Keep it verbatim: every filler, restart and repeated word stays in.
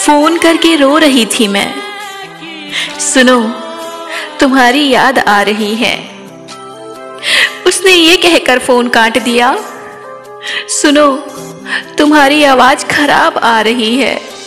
Phone करके रो रही थी मैं, सुनो तुम्हारी याद आ रही है। उसने ये कहकर फोन काट दिया, सुनो तुम्हारी आवाज खराब आ रही है।